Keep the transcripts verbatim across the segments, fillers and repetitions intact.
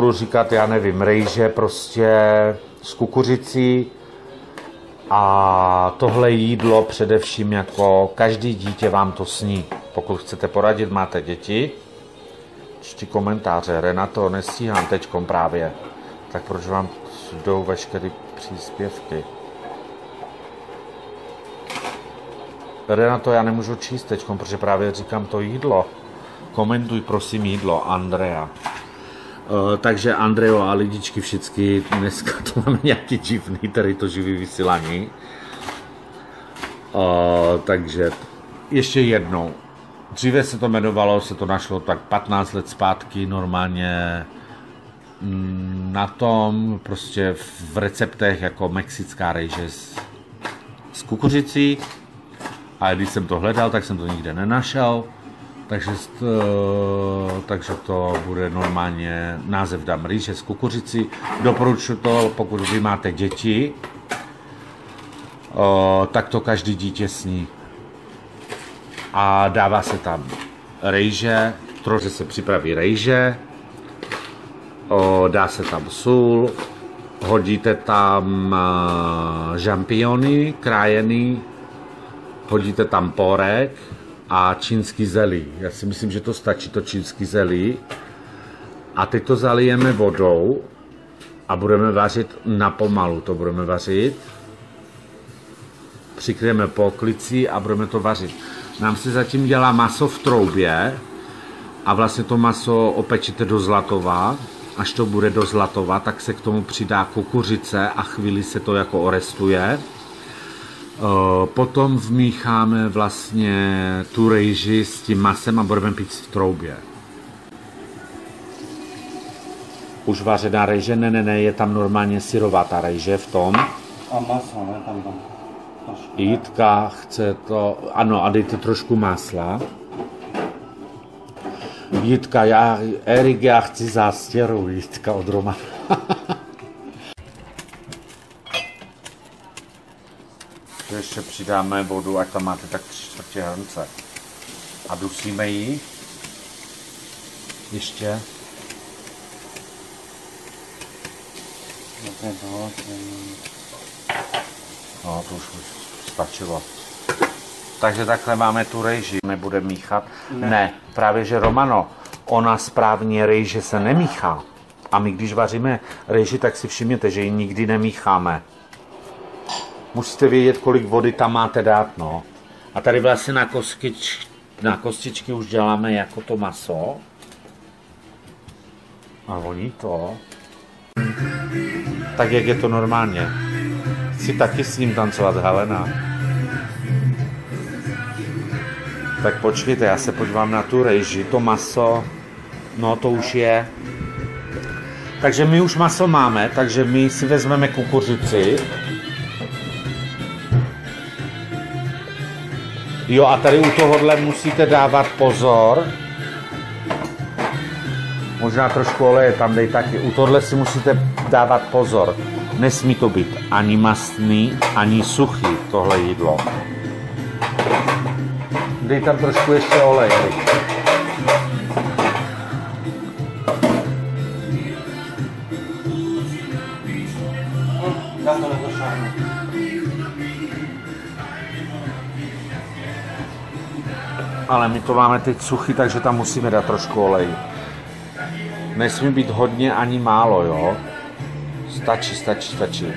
budu říkat, já nevím, rejže prostě s kukuřicí. A tohle jídlo především jako každý dítě vám to sní. Pokud chcete poradit, máte děti, čti komentáře. Renato, nestíhám teďkom právě. Tak proč vám jdou veškeré příspěvky? Renato, já nemůžu číst teďkom, protože právě říkám to jídlo. Komentuj prosím jídlo, Andrea. Uh, takže Andreo a lidičky všichni, dneska to máme nějaký divný, tady to živý vysílání. Uh, takže ještě jednou. Dříve se to jmenovalo, se to našlo tak patnáct let zpátky normálně na tom, prostě v receptech jako mexická rejže s, s kukuřicí. A když jsem to hledal, tak jsem to nikde nenašel. Takže to, takže to bude normálně, název dám rýže s kukuřicí. Doporučuji to, pokud vy máte děti, o, tak to každý dítě sní. A dává se tam rejže, trošku se připraví rejže, o, dá se tam sůl, hodíte tam žampiony krájený, hodíte tam porek a čínský zelí. Já si myslím, že to stačí, to čínský zelí. A teď to zalijeme vodou a budeme vařit napomalu. To budeme vařit. Přikryjeme poklicí a budeme to vařit. Nám se zatím dělá maso v troubě a vlastně to maso opečete do zlatova. Až to bude do zlatova, tak se k tomu přidá kukuřice a chvíli se to jako orestuje. Potom vmícháme vlastně tu rejži s tím masem a budeme pít v troubě. Už vařená rejže? Ne, ne, ne, je tam normálně syrová ta rejže v tom. A maso, ne, tam tam. Jitka chce to, ano, a dejte trošku masla. Jitka, já, Erik, já chci zástěru, Jitka od Roma. Ještě přidáme vodu, ať tam máte tak tři čtvrtě hrnce. A dusíme ji. Ještě. No, to už stačilo. Takže takhle máme tu rejži. Nebude míchat. Ne. ne, právě že Romano, ona správně rejže se nemíchá. A my když vaříme rejži, tak si všimněte, že ji nikdy nemícháme. Musíte vědět, kolik vody tam máte dát, no. A tady vlastně na, kostič, na kostičky už děláme jako to maso. A voní to. Tak, jak je to normálně. Chci taky s ním tancovat, Helena. Tak počkejte, já se podívám na tu rejži, to maso. No, to už je. Takže my už maso máme, takže my si vezmeme kukuřici. Jo, a tady u tohohle musíte dávat pozor. Možná trošku oleje tam dej taky. U tohohle si musíte dávat pozor. Nesmí to být ani mastný, ani suchý, tohle jídlo. Dej tam trošku ještě olej. Já to nedošáhnu. Ale my to máme teď suchý, takže tam musíme dát trošku olej. Nesmí být hodně ani málo, jo? Stačí, stačí, stačí.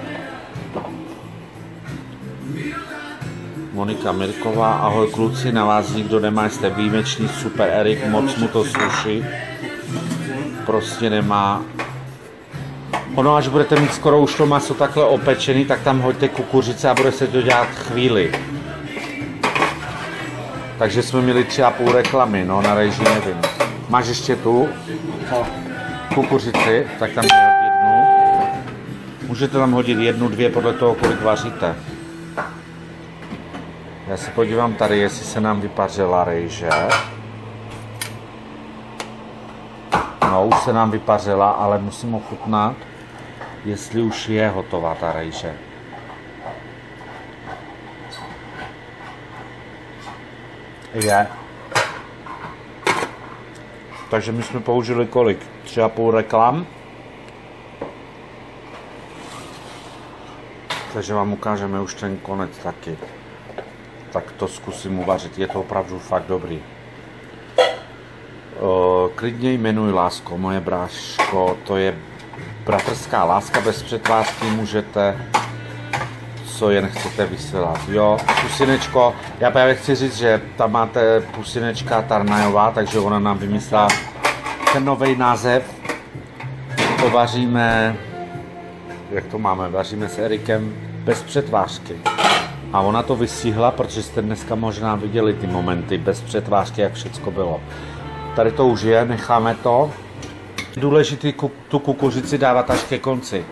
Monika Mirková, ahoj kluci, na vás nikdo nemá, jste výjimečný, super Erik, moc mu to sluší. Prostě nemá. Ono, až budete mít skoro už to maso takhle opečený, tak tam hoďte kukuřice a bude se to dělat chvíli. Takže jsme měli tři a půl reklamy, no, na rejži nevím. Máš ještě tu kukuřici, tak tam je jednu. Můžete tam hodit jednu, dvě, podle toho, kolik vaříte. Já se podívám tady, jestli se nám vypařila rejže. No, už se nám vypařila, ale musím ochutnat, jestli už je hotová ta rejže. Je. Takže my jsme použili kolik? Tři a půl reklam. Takže vám ukážeme už ten konec taky. Tak to zkusím uvařit, je to opravdu fakt dobrý. O, klidně jmenuj lásko, moje bráško, to je bratrská láska bez přetvářky, můžete, co jen chcete vysílat. Jo, pusinečko, já právě chci říct, že tam máte pusinečka Tarnajová, takže ona nám vymyslela ten nový název. To vaříme, jak to máme, vaříme s Erikem bez přetvářky. A ona to vysíhla, protože jste dneska možná viděli ty momenty bez přetvářky, jak všecko bylo. Tady to už je, necháme to. Důležitý tu kukuřici dávat až ke konci.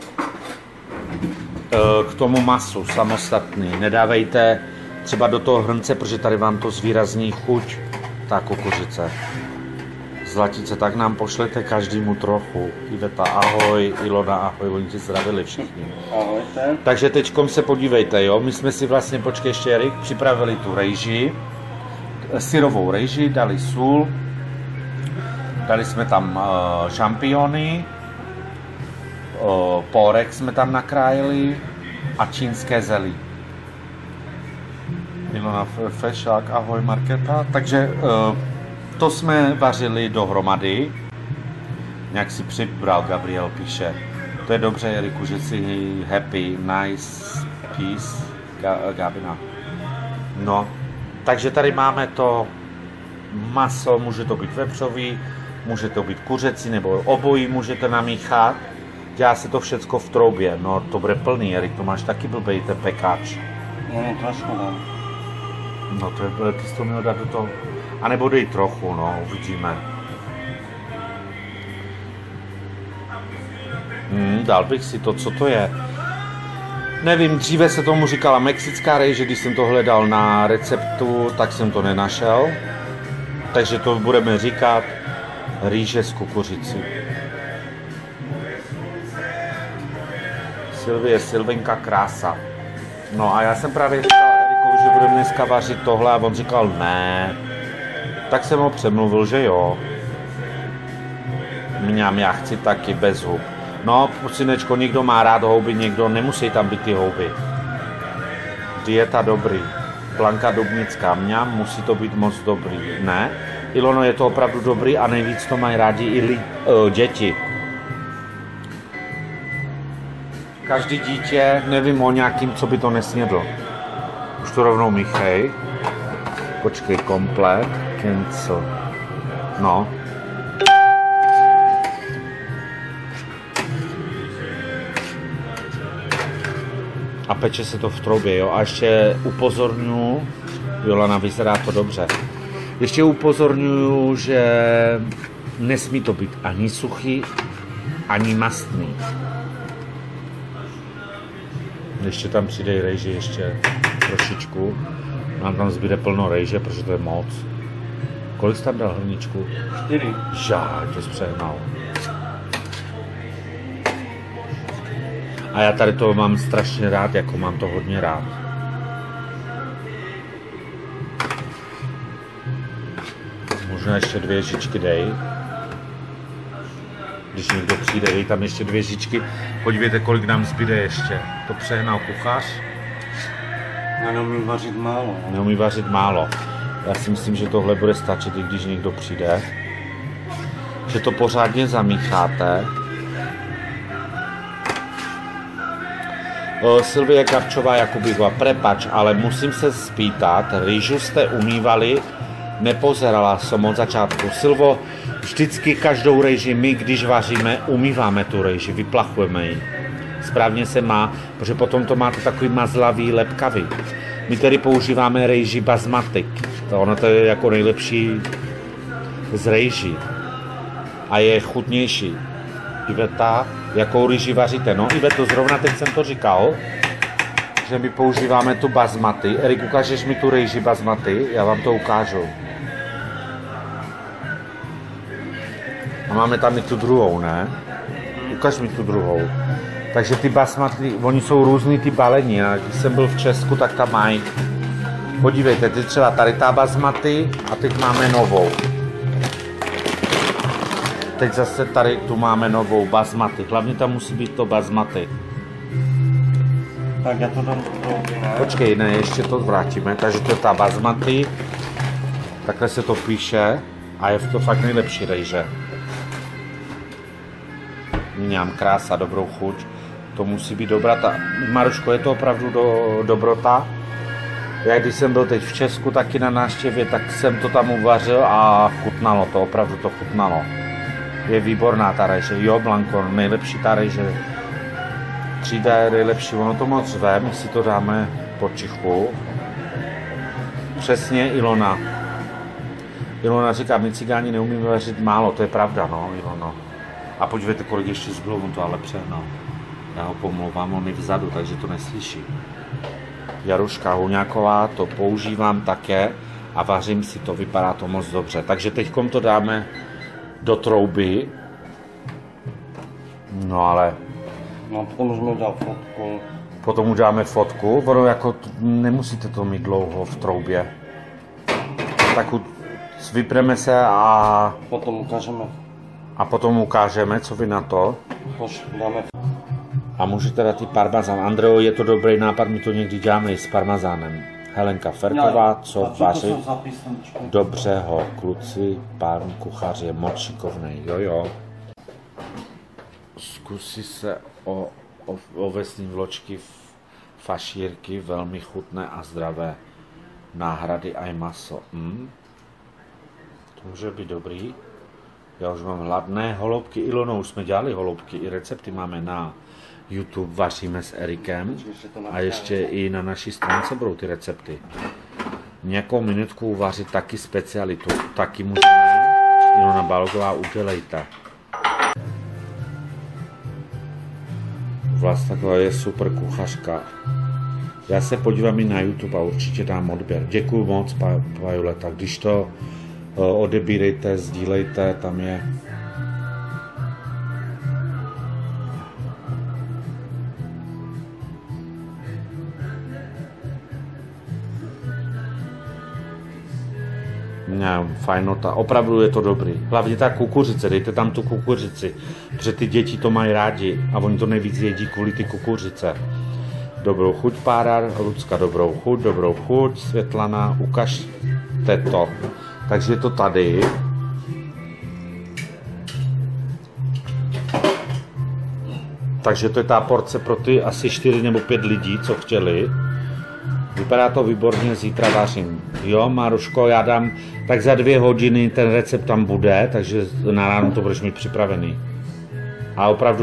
K tomu masu samostatný. Nedávejte třeba do toho hrnce, protože tady vám to zvýrazní chuť, ta kukuřice. Zlatice, tak nám pošlete každému trochu. Iveta, ahoj, Ilona, ahoj, oni ti zdravili všichni. Ahojte. Takže teďkom se podívejte, jo, my jsme si vlastně, počkej ještě Erik, připravili tu rejži, syrovou rejži, dali sůl, dali jsme tam uh, šampiony, uh, pórek jsme tam nakrájeli a čínské zelí. Ilona Fešák, ahoj Markéta, takže uh, to jsme vařili dohromady. Nějak si přibral, Gabriel píše. To je dobře, Eriku, že jsi happy, nice, peace, Gabina. No, takže tady máme to maso, může to být vepřový, může to být kuřecí, nebo obojí můžete namíchat. Dělá se to všecko v troubě. No, to bude plný, Erik, to máš taky blbej, ten pekáč. No, trošku dám. No, to je, ty jsi to měl dát do toho. A nebo dej trochu, no, uvidíme. Hmm, dal bych si to, co to je. Nevím, dříve se tomu říkala mexická rejže, když jsem to hledal na receptu, tak jsem to nenašel. Takže to budeme říkat rýže z kukuřicí. Silvie, Silvenka, krása. No a já jsem právě říkal Erikovi, že budeme dneska vařit tohle a on říkal ne. Tak jsem ho přemluvil, že jo. Mňam, já chci taky bez hub. No, synečko, někdo má rád houby, někdo nemusí tam být ty houby. Dieta dobrý. Blanka Dubnická, mňam, musí to být moc dobrý. Ne? Ilono, je to opravdu dobrý a nejvíc to mají rádi i li, uh, děti. Každý dítě, nevím o nějakým, co by to nesnědl. Už to rovnou míchej. Počkej, komplet, cancel. No. A peče se to v troubě, jo. A ještě upozorňuji, Jolana, vyzerá to dobře. Ještě upozorňuji, že nesmí to být ani suchý, ani mastný. Ještě tam přidej rejži, ještě trošičku. Nám tam zbyde plno rejže, protože to je moc. Kolik jsi tam dal hrničku? Čtyři. Žáď, to jsi přehnal. A já tady to mám strašně rád, jako mám to hodně rád. Možná ještě dvě žičky dej. Když někdo přijde, dej tam ještě dvě žičky. Podívejte, kolik nám zbyde ještě. To přehnal kuchař. Já neumím vařit málo. Neumí vařit málo. Já si myslím, že tohle bude stačit, i když někdo přijde. Že to pořádně zamícháte. Silvie Karčová Jakubíková, prepač, ale musím se spýtat, rýžu jste umývali, nepozerala jsem od začátku. Silvo, vždycky každou rejži my, když vaříme, umýváme tu rejži, vyplachujeme ji. Správně se má, protože potom to máte takový mazlavý, lepkavý. My tedy používáme rejži basmatik. To ono to je jako nejlepší z rejží. A je chutnější. Iveta, jakou rýži vaříte? No, Iveto, zrovna teď jsem to říkal, že my používáme tu basmati. Erik, ukážeš mi tu rýži basmati? Já vám to ukážu. A máme tam i tu druhou, ne? Ukaž mi tu druhou. Takže ty basmati, oni jsou různý ty balení. A když jsem byl v Česku, tak tam mají. Podívejte, teď třeba tady ta basmati a teď máme novou. teď zase tady tu máme novou basmati. Hlavně tam musí být to basmati. Tak já to dám do trouby, ne? Počkej, ne, ještě to vrátíme. Takže to je ta basmati. Takhle se to píše. A je to fakt nejlepší rejže. Mňam, krása, dobrou chuť. To musí být dobrata. Maruško, je to opravdu do, dobrota. Já když jsem byl teď v Česku taky na návštěvě, tak jsem to tam uvařil a chutnalo to, opravdu to chutnalo. Je výborná ta rejže, jo Blanko, nejlepší ta rejže. Třída je nejlepší, ono to moc řve, my si to dáme potichu. Přesně Ilona. Ilona říká, my cigáni neumíme vařit málo, to je pravda, no Ilono. A podívejte, kolik ještě zbylo, on to ale přehnal. Já ho pomlouvám, on je vzadu, takže to neslyší. Jaruška Huňáková, to používám také a vařím si to, vypadá to moc dobře. Takže teďkom to dáme do trouby. No ale... No potom můžeme udělat fotku. Potom uděláme fotku, ono jako nemusíte to mít dlouho v troubě. Tak vypneme se a... Potom ukážeme. A potom ukážeme, co vy na to. Poš, dáme. A můžete dát i parmazán. Andreo, je to dobrý nápad, my to někdy děláme i s parmazánem. Helenka Ferková, co vaří dobře ho, kluci, pán kuchař je moc šikovnej, jo jo. Zkusí se o, o ovesní vločky, fašírky, velmi chutné a zdravé. Náhrady a maso. Hm? To může být dobrý. Já už mám hladné holoubky. Ilonou už jsme dělali holoubky, i recepty máme na YouTube, vaříme s Erikem a ještě i na naší stránce budou ty recepty. Nějakou minutku uvařit taky specialitu, taky můžeme. Ilona Balogová, udělejte. Vlastaková je super kuchařka. Já se podívám i na YouTube a určitě dám odběr. Děkuju moc, Pajuleta. Když to odebírejte, sdílejte, tam je. Ne, fajnota, opravdu je to dobrý. Hlavně ta kukuřice, dejte tam tu kukuřici, protože ty děti to mají rádi a oni to nejvíc jedí kvůli ty kukuřice. Dobrou chuť, Pára, Lucka, dobrou chuť, dobrou chuť, Světlana, ukažte to. Takže je to tady. Takže to je ta porce pro ty asi čtyři nebo pět lidí, co chtěli. Vypadá to výborně, zítra vařím. Jo, Maruško, já dám, tak za dvě hodiny ten recept tam bude, takže na ráno to budeš mít připravený. A opravdu